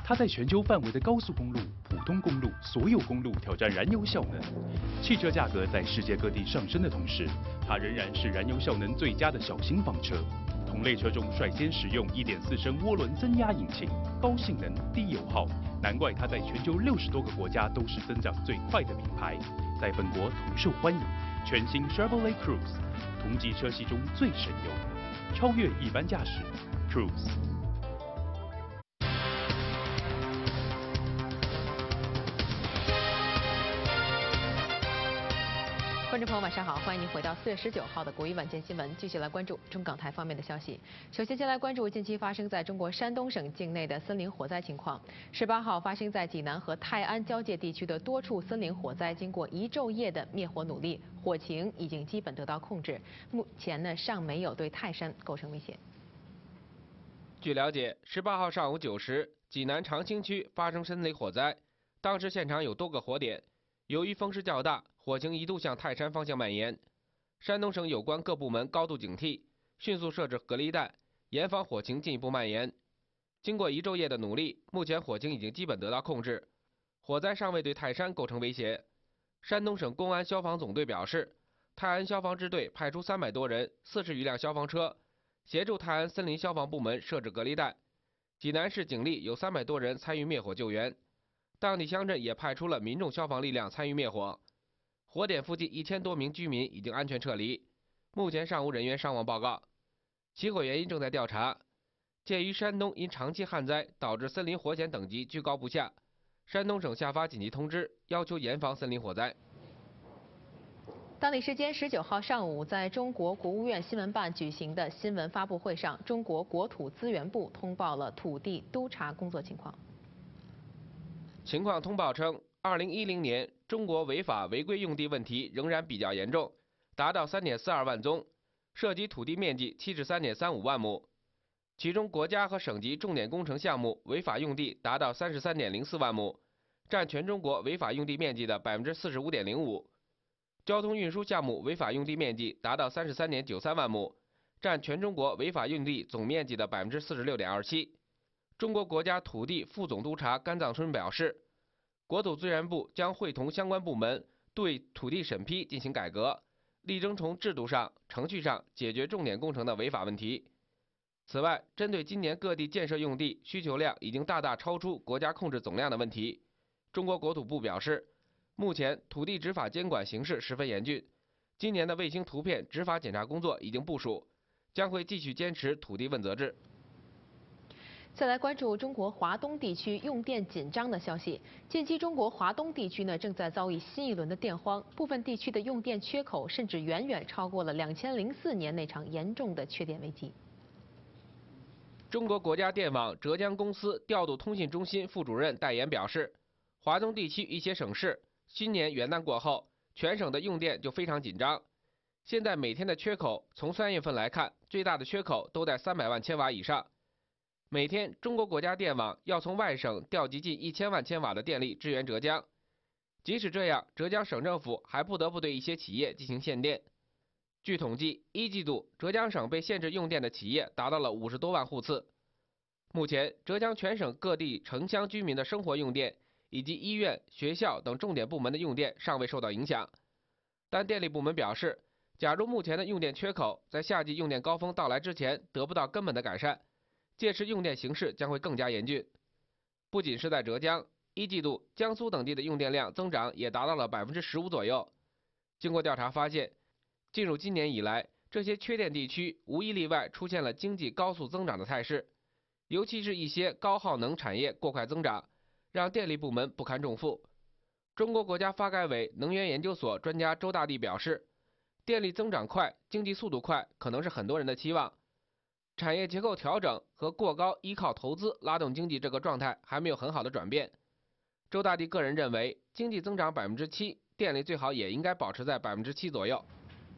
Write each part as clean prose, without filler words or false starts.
它在全球范围的高速公路、普通公路、所有公路挑战燃油效能。汽车价格在世界各地上升的同时，它仍然是燃油效能最佳的小型房车。同类车中率先使用1.4升涡轮增压引擎，高性能、低油耗，难怪它在全球60多个国家都是增长最快的品牌，在本国同受欢迎。全新 Chevrolet Cruze， 同级车系中最省油，超越一般驾驶 Cruze。 观众朋友晚上好，欢迎您回到4月19号的国语晚间新闻，继续来关注中港台方面的消息。首先，先来关注近期发生在中国山东省境内的森林火灾情况。18号发生在济南和泰安交界地区的多处森林火灾，经过1昼夜的灭火努力，火情已经基本得到控制。目前呢，尚没有对泰山构成威胁。 据了解，18号上午9时，济南长兴区发生森林火灾，当时现场有多个火点，由于风势较大，火情一度向泰山方向蔓延。山东省有关各部门高度警惕，迅速设置隔离带，严防火情进一步蔓延。经过1昼夜的努力，目前火情已经基本得到控制，火灾尚未对泰山构成威胁。山东省公安消防总队表示，泰安消防支队派出300多人、40余辆消防车，协助泰安森林消防部门设置隔离带。济南市警力有300多人参与灭火救援，当地乡镇也派出了民众消防力量参与灭火。火点附近1000多名居民已经安全撤离，目前尚无人员伤亡报告。起火原因正在调查。鉴于山东因长期旱灾导致森林火险等级居高不下，山东省下发紧急通知，要求严防森林火灾。 当地时间19号上午，在中国国务院新闻办举行的新闻发布会上，中国国土资源部通报了土地督查工作情况。 情况通报称，2010年中国违法违规用地问题仍然比较严重，达到3.42万宗，涉及土地面积73.35万亩，其中国家和省级重点工程项目违法用地达到33.04万亩，占全中国违法用地面积的45.05%。交通运输项目违法用地面积达到33.93万亩，占全中国违法用地总面积的46.27%。中国国家土地副总督察甘藏春表示，国土资源部将会同相关部门对土地审批进行改革，力争从制度上、程序上解决重点工程的违法问题。此外，针对今年各地建设用地需求量已经大大超出国家控制总量的问题，中国国土部表示，目前土地执法监管形势十分严峻，今年的卫星图片执法检查工作已经部署，将会继续坚持土地问责制。 再来关注中国华东地区用电紧张的消息。近期，中国华东地区呢正在遭遇新一轮的电荒，部分地区的用电缺口甚至远远超过了2004年那场严重的缺电危机。 中国国家电网浙江公司调度通信中心副主任戴岩表示，华东地区一些省市新年元旦过后，全省的用电就非常紧张。现在每天的缺口，从3月份来看，最大的缺口都在300万千瓦以上。每天，中国国家电网要从外省调集近1000万千瓦的电力支援浙江。即使这样，浙江省政府还不得不对一些企业进行限电。据统计，1季度浙江省被限制用电的企业达到了50多万户次。目前，浙江全省各地城乡居民的生活用电以及医院、学校等重点部门的用电尚未受到影响。但电力部门表示，假如目前的用电缺口在夏季用电高峰到来之前得不到根本的改善，届时用电形势将会更加严峻。不仅是在浙江，1季度江苏等地的用电量增长也达到了15%左右。经过调查发现，进入今年以来，这些缺电地区无一例外出现了经济高速增长的态势，尤其是一些高耗能产业过快增长，让电力部门不堪重负。中国国家发改委能源研究所专家周大地表示，电力增长快、经济速度快可能是很多人的期望。产业结构调整和过高依靠投资拉动经济这个状态还没有很好的转变。周大地个人认为，经济增长7%，电力最好也应该保持在7%左右。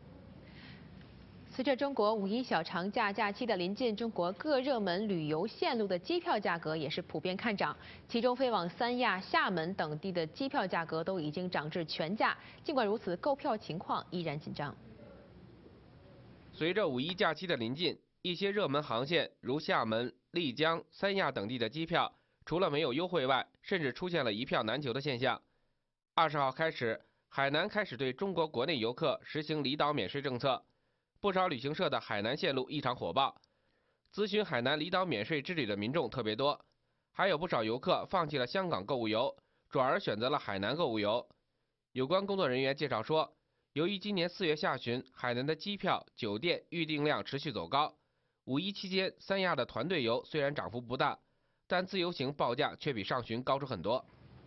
随着中国五一小长假假期的临近，中国各热门旅游线路的机票价格也是普遍看涨，其中飞往三亚、厦门等地的机票价格都已经涨至全价。尽管如此，购票情况依然紧张。 随着五一假期的临近，一些热门航线如厦门、丽江、三亚等地的机票除了没有优惠外，甚至出现了一票难求的现象。20号开始，海南开始对中国国内游客实行离岛免税政策，不少旅行社的海南线路异常火爆，咨询海南离岛免税之旅的民众特别多，还有不少游客放弃了香港购物游，转而选择了海南购物游。有关工作人员介绍说，由于今年4月下旬海南的机票、酒店预订量持续走高，5一期间三亚的团队游虽然涨幅不大，但自由行报价却比上旬高出很多。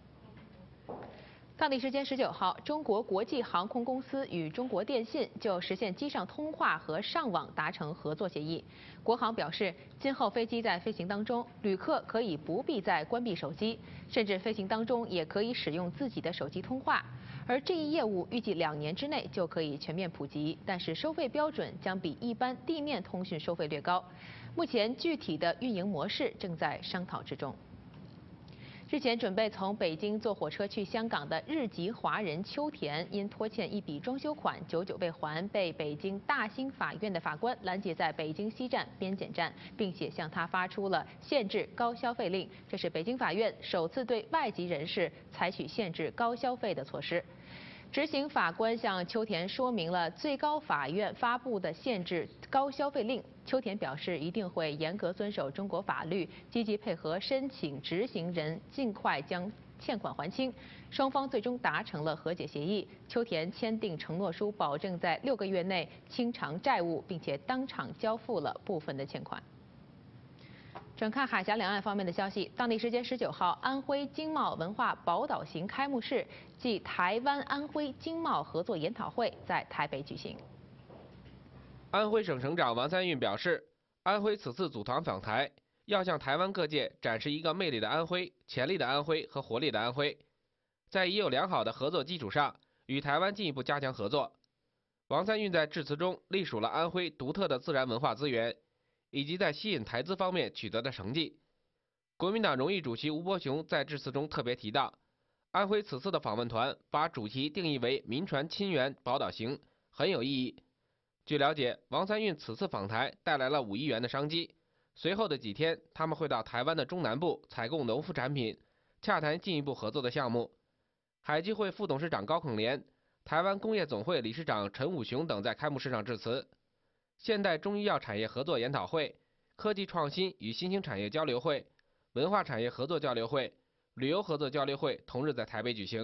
当地时间19号，中国国际航空公司与中国电信就实现机上通话和上网达成合作协议。国航表示，今后飞机在飞行当中，旅客可以不必再关闭手机，甚至飞行当中也可以使用自己的手机通话。而这一业务预计2年之内就可以全面普及，但是收费标准将比一般地面通讯收费略高。目前具体的运营模式正在商讨之中。日前准备从北京坐火车去香港的日籍华人秋田，因拖欠一笔装修款久久未还，被北京大兴法院的法官拦截在北京西站边检站，并且向他发出了限制高消费令。这是北京法院首次对外籍人士采取限制高消费的措施。执行法官向秋田说明了最高法院发布的限制高消费令。秋田表示一定会严格遵守中国法律，积极配合申请执行人，尽快将欠款还清。双方最终达成了和解协议。秋田签订承诺书，保证在6个月内清偿债务，并且当场交付了部分的欠款。转看海峡两岸方面的消息，当地时间19号，安徽经贸文化宝岛行开幕式暨台湾安徽经贸合作研讨会在台北举行。 安徽省省长王三运表示，安徽此次组团访台，要向台湾各界展示一个魅力的安徽、潜力的安徽和活力的安徽，在已有良好的合作基础上，与台湾进一步加强合作。王三运在致辞中隶属了安徽独特的自然文化资源，以及在吸引台资方面取得的成绩。国民党荣誉主席吴伯雄在致辞中特别提到，安徽此次的访问团把主题定义为民船亲缘宝岛行，很有意义。据了解，王三运此次访台带来了5亿元的商机，随后的几天，他们会到台湾的中南部采购农副产品，洽谈进一步合作的项目。海基会副董事长高孔廉、台湾工业总会理事长陈武雄等在开幕式上致辞。现代中医药产业合作研讨会、科技创新与新兴产业交流会、文化产业合作交流会、旅游合作交流会同日在台北举行。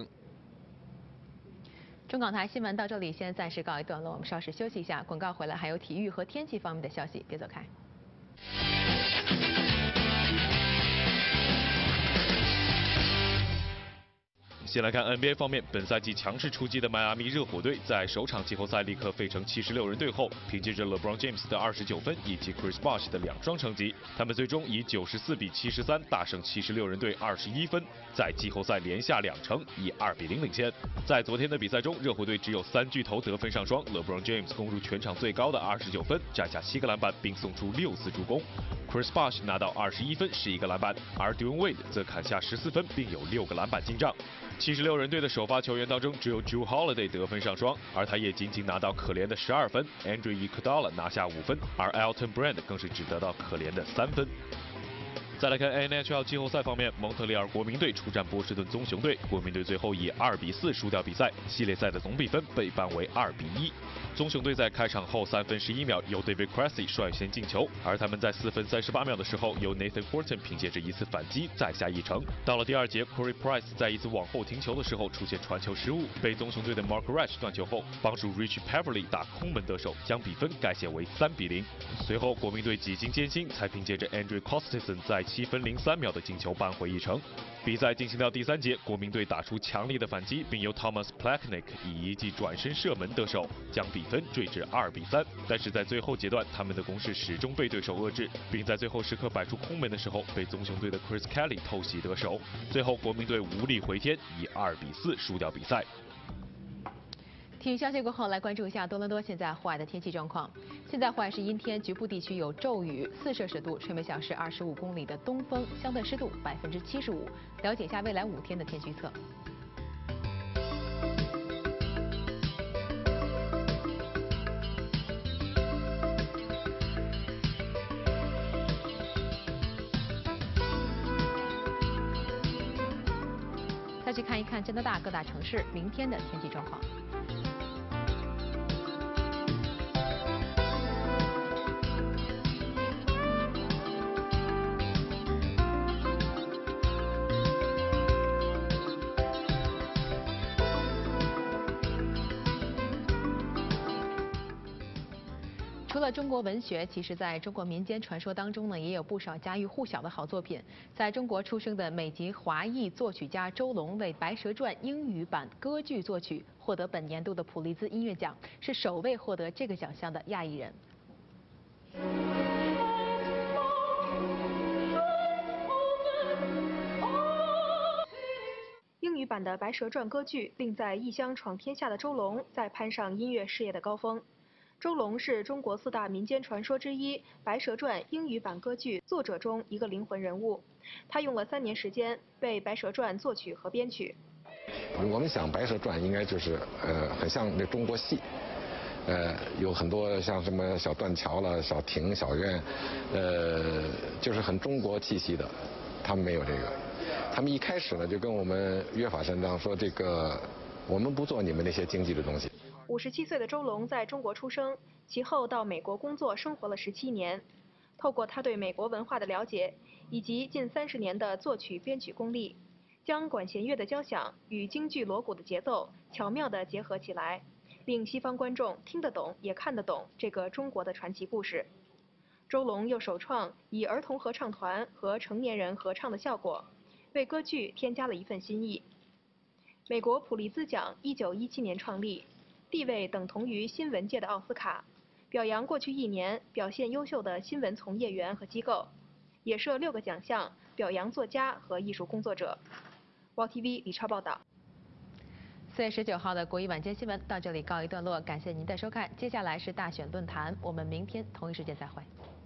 中港台新闻到这里，先暂时告一段落，我们稍事休息一下，广告回来还有体育和天气方面的消息，别走开。 先来看 NBA 方面，本赛季强势出击的迈阿密热火队在首场季后赛立刻费城76人队后，凭借着 LeBron James 的29分以及 Chris Bosh 的2双成绩，他们最终以94比73大胜76人队21分，在季后赛连下2城，以2比0领先。在昨天的比赛中，热火队只有3巨头得分上双 ，LeBron James 攻入全场最高的29分，占下7个篮板，并送出6次助攻。Chris Bosh 拿到21分11个篮板，而 Dwyane Wade 则砍下14分，并有6个篮板进账。76人队的首发球员当中，只有 Jrue Holiday 得分上双，而他也仅仅拿到可怜的12分。Andre Iguodala 拿下5分，而 Elton Brand 更是只得到可怜的3分。再来看 NHL 季后赛方面，蒙特利尔国民队出战波士顿棕熊队，国民队最后以2比4输掉比赛，系列赛的总比分被扳为2比1。棕熊队在开场后3分11秒由 David Krejci 率先进球，而他们在4分38秒的时候由 Nathan Horton 凭借着一次反击再下一城。到了第2节 ，Corey Price 在一次往后停球的时候出现传球失误，被棕熊队的 Mark Resch 断球后帮助 Richie Peverley 打空门得手，将比分改写为3比0。随后国民队几经艰辛才凭借着 Andrew Costinson 在7分03秒的进球扳回一城。比赛进行到第3节，国民队打出强力的反击，并由 Thomas Plekanec 以一记转身射门得手，将比分追至2比3。但是在最后阶段，他们的攻势始终被对手遏制，并在最后时刻摆出空门的时候，被棕熊队的 Chris Kelly 偷袭得手。最后国民队无力回天，以2比4输掉比赛。 体育消息过后，来关注一下多伦多现在户外的天气状况。现在户外是阴天，局部地区有骤雨，4摄氏度，吹每小时25公里的东风，相对湿度75%。了解一下未来5天的天气预测。 再去看一看加拿大各大城市明天的天气状况。除了中国文学，其实在中国民间传说当中呢，也有不少家喻户晓的好作品。在中国出生的美籍华裔作曲家周龙为《白蛇传》英语版歌剧作曲，获得本年度的普利兹音乐奖，是首位获得这个奖项的亚裔人。 英语版的《白蛇传》歌剧令在异乡闯天下的周龙再攀上音乐事业的高峰。周龙是中国4大民间传说之一《白蛇传》英语版歌剧作者中一个灵魂人物。他用了3年时间为《白蛇传》作曲和编曲。 我们想《白蛇传》应该就是很像那中国戏，有很多像什么小断桥了、小亭、小院，就是很中国气息的。他们没有这个，他们一开始呢就跟我们约法三章，说这个我们不做你们那些经济的东西。 57岁的周龙在中国出生，其后到美国工作生活了17年。透过他对美国文化的了解，以及近30年的作曲编曲功力，将管弦乐的交响与京剧锣鼓的节奏巧妙地结合起来，令西方观众听得懂也看得懂这个中国的传奇故事。周龙又首创以儿童合唱团和成年人合唱的效果，为歌剧添加了一份新意。美国普利兹奖1917年创立，地位等同于新闻界的奥斯卡，表扬过去1年表现优秀的新闻从业员和机构，也设6个奖项表扬作家和艺术工作者。WOW TV 李超报道。 4月19号的国语晚间新闻到这里告一段落，感谢您的收看。接下来是大选论坛，我们明天同一时间再会。